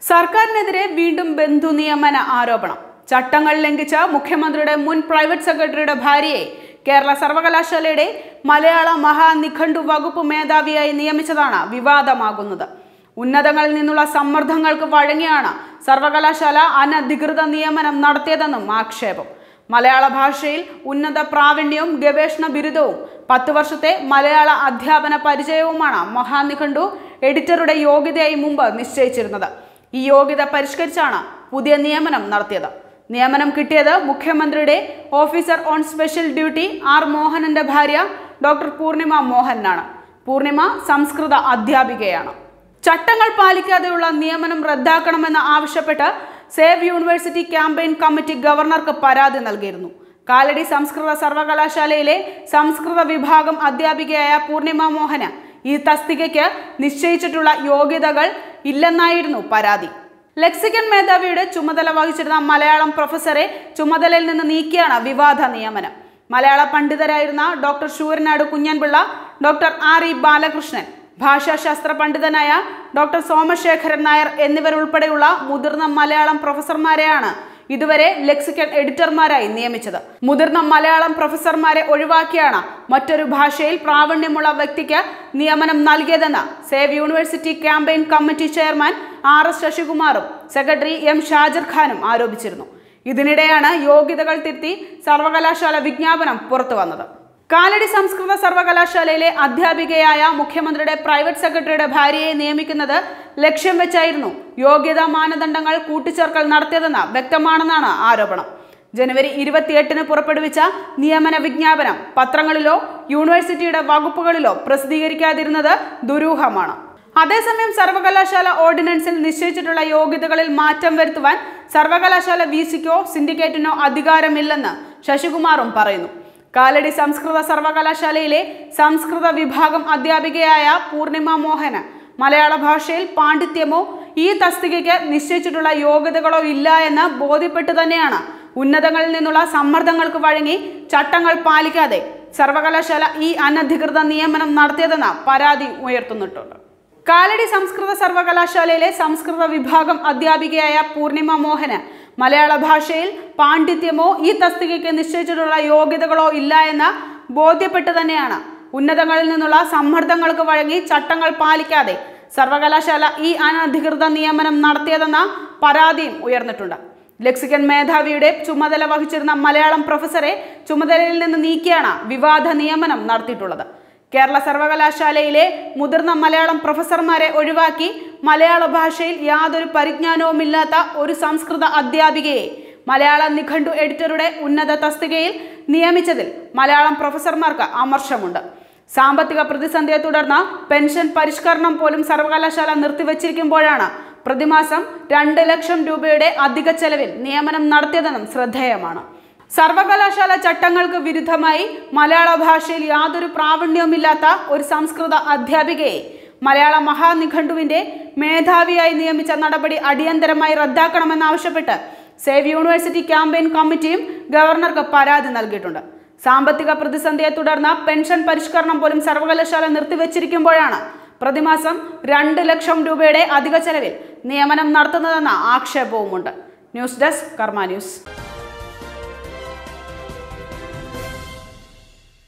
സർക്കാരിനെതിരെ വീണ്ടും ബന്ധു നിയമന ആരോപണം. ചട്ടങ്ങൾ ലംഘിച്ച മുഖ്യമന്ത്രിയുടെ മുൻ പ്രൈവറ്റ് സെക്രട്ടറിയുടെ ഭാര്യയെ കേരള സർവകലാശാലയുടെ മലയാള മഹാനിഘണ്ടു വകുപ്പ് മേധാവിയായി നിയമിച്ചതാണ് വിവാദമാകുന്നത്. ഉന്നതങ്ങളിൽ നിന്നുള്ള സമ്മർദ്ദങ്ങൾക്ക് വഴങ്ങിയാണ് സർവകലാശാല അനധികൃത നിയമനം നടത്തിയതെന്നും ആക്ഷേപം. മലയാള ഭാഷയിൽ ഉന്നത പ്രാവീണ്യവും ഗവേഷണ ബിരുദവും 10 വർഷത്തെ മലയാള അധ്യാപന പരിചയവുമാണ് മഹാനിഘണ്ടു എഡിറ്ററുടെ യോഗ്യതയായി മുമ്പ് നിശ്ചയിച്ചിരുന്നത്. ഈ യോഗ്യത പരിഷ്കരിച്ചാണ് പുതിയ നിയമനം നടത്തിയത്. നിയമനം കിട്ടിയത് മുഖ്യമന്ത്രിയുടെ officer on special duty R മോഹനന്റെ ഭാര്യ ഡോക്ടർ പൂർണിമ മോഹനാണ്. പൂർണിമ സംസ്കൃത അധ്യാപികയാണ്. ചട്ടങ്ങൾ പാലിക്കാതെയുള്ള നിയമനം റദ്ദാക്കണമെന്ന് ആവശ്യപ്പെട്ട് സേവ് യൂണിവേഴ്സിറ്റി ക്യാമ്പയിൻ കമ്മിറ്റി ഗവർണർക്ക് പരാതി നൽകിയിരുന്നു. കാലടി സംസ്കൃത സർവകലാശാലയിലെ സംസ്കൃത വിഭാഗം അധ്യാപികയായ പൂർണിമ മോഹന് ഈ തസ്തികയ്ക്ക് നിശ്ചയിച്ചിട്ടുള്ള യോഗ്യതകൾ ഇല്ലെന്നായിരുന്നു പരാതി. ലെക്സിക്കൻ മേധാവിയുടെ ചുമതല വഹിച്ചിരുന്ന മലയാളം പ്രൊഫസറെ ചുമതലയിൽ നിന്ന് നീക്കിയാണ് വിവാദ നിയമനം. മലയാള പണ്ഡിതരായിരുന്ന doctor Sooranad Kunjanpillai, doctor R E Balakrishnan, ഭാഷാശാസ്ത്ര പണ്ഡിതനായ ഡോക്ടർ സോമശേഖരൻ നായർ എന്നിവരുൾപ്പെടെയുള്ള മുതിർന്ന മലയാളം പ്രൊഫസർമാരെയാണ് ഇതുവരെ ലെക്സിക്കൻ എഡിറ്റർമാരായി നിയമിച്ചത്. മുതിർന്ന മലയാളം പ്രൊഫസർമാരെ ഒഴിവാക്കിയാണ് മറ്റൊരു ഭാഷയിൽ പ്രാവീണ്യമുള്ള വ്യക്തിക്ക് നിയമനം നൽകിയതെന്ന് save university campaign committee chairman RS ശശികുമാറും സെക്രട്ടറി M ഷാജിർ ഖാനും ആരോപിച്ചിരുന്നു. ഇതിനിടെയാണ് യോഗ്യതകൾ തിരുത്തി സർവകലാശാല വിജ്ഞാപനം പുറത്തു വന്നത്. കാലടി സംസ്കൃത സർവകലാശാലയിലെ അധ്യാപികയായ മുഖ്യമന്ത്രിയുടെ പ്രൈവറ്റ് സെക്രട്ടറിയുടെ ഭാര്യയെ നിയമിക്കുന്നത് ലക്ഷ്യം വെച്ചായിരുന്നു യോഗ്യതാ മാനദണ്ഡങ്ങൾ കൂട്ടിച്ചേർക്കൽ നടത്തിയതെന്ന് വ്യക്തമാണെന്നാണ് ആരോപണം. ജനുവരി 28-ന് പുറപ്പെടുവിച്ച നിയമന വിജ്ഞാപനം പത്രങ്ങളിലോ യൂണിവേഴ്സിറ്റിയുടെ വകുപ്പുകളിലോ പ്രസിദ്ധീകരിക്കാതിരുന്നത് ദുരൂഹമാണ്. അതേസമയം സർവകലാശാല ഓർഡിനൻസിൽ നിശ്ചയിച്ചിട്ടുള്ള യോഗ്യതകളിൽ മാറ്റം വരുത്തുവാൻ സർവകലാശാല VC-ക്കോ സിൻഡിക്കേറ്റിനോ അധികാരമില്ലെന്ന് ശശികുമാറും പറയുന്നു. കാലടി സംസ്കൃത സർവകലാശാലയിലെ സംസ്കൃത വിഭാഗം അധ്യാപികയായ പൂർണിമ മോഹന് മലയാള ഭാഷയിൽ പാണ്ഡിത്യമോ ഈ തസ്തികയ്ക്ക് നിശ്ചയിച്ചിട്ടുള്ള യോഗ്യതകളോ ഇല്ല എന്ന് ബോധ്യപ്പെട്ടു തന്നെയാണ് ഉന്നതങ്ങളിൽ നിന്നുള്ള സമ്മർദ്ദങ്ങൾക്ക് വഴങ്ങി ചട്ടങ്ങൾ പാലിക്കാതെ സർവകലാശാല ഈ അനധികൃത നിയമനം നടത്തിയതെന്ന പരാതി ഉയർത്തുന്നിട്ടുണ്ട്. കാലടി സംസ്കൃത സർവകലാശാലയിലെ സംസ്കൃത വിഭാഗം അധ്യാപികയായ പൂർണിമ മോഹന് മലയാള ഭാഷയിൽ പാണ്ഡിത്യമോ ഈ തസ്തികയ്ക്ക് നിശ്ചയിച്ചിട്ടുള്ള യോഗ്യതകളോ ഇല്ല എന്ന് ബോധ്യപ്പെട്ടു തന്നെയാണ് ഉന്നതങ്ങളിൽ നിന്നുള്ള സമ്മർദ്ദങ്ങൾക്ക് വഴങ്ങി ചട്ടങ്ങൾ പാലിക്കാതെ സർവകലാശാല ഈ അനധികൃത നിയമനം നടത്തിയതെന്ന പരാതിയും ഉയർന്നിട്ടുണ്ട്. ലെക്സിക്കൻ മേധാവിയുടെ ചുമതല വഹിച്ചിരുന്ന മലയാളം പ്രൊഫസറെ ചുമതലയിൽ നിന്ന് നീക്കിയാണ് വിവാദ നിയമനം നടത്തിയിട്ടുള്ളത്. കേരള സർവകലാശാലയിലെ മുതിർന്ന മലയാളം പ്രൊഫസർമാരെ ഒഴിവാക്കി മലയാള ഭാഷയിൽ യാതൊരു പരിജ്ഞാനവുമില്ലാത്ത ഒരു സംസ്കൃത അധ്യാപികയെ മലയാള നിഘണ്ടു എഡിറ്ററുടെ ഉന്നത തസ്തികയിൽ നിയമിച്ചതിൽ മലയാളം പ്രൊഫസർമാർക്ക് അമർഷമുണ്ട്. സാമ്പത്തിക പ്രതിസന്ധിയെ തുടർന്ന് പെൻഷൻ പരിഷ്കരണം പോലും സർവകലാശാല നിർത്തിവച്ചിരിക്കുമ്പോഴാണ് പ്രതിമാസം 2 ലക്ഷം രൂപയുടെ അധിക ചെലവിൽ നിയമനം നടത്തിയതെന്നും ശ്രദ്ധേയമാണ്. സർവകലാശാല ചട്ടങ്ങൾക്ക് വിരുദ്ധമായി മലയാള ഭാഷയിൽ യാതൊരു പ്രാവീണ്യവുമില്ലാത്ത ഒരു സംസ്കൃത അധ്യാപികയെ മലയാള മഹാനിഘണ്ടുവിന്റെ മേധാവിയായി നിയമിച്ച നടപടി അടിയന്തരമായി റദ്ദാക്കണമെന്നാവശ്യപ്പെട്ട് സേവ് യൂണിവേഴ്സിറ്റി ക്യാമ്പയിൻ കമ്മിറ്റിയും ഗവർണർക്ക് പരാതി നൽകിയിട്ടുണ്ട്. സാമ്പത്തിക പ്രതിസന്ധിയെ തുടർന്ന് പെൻഷൻ പരിഷ്കരണം പോലും സർവകലാശാല നിർത്തിവച്ചിരിക്കുമ്പോഴാണ് പ്രതിമാസം 2 ലക്ഷം രൂപയുടെ അധിക ചെലവിൽ നിയമനം നടത്തുന്നതെന്ന ആക്ഷേപവുമുണ്ട്. News desk Karma news.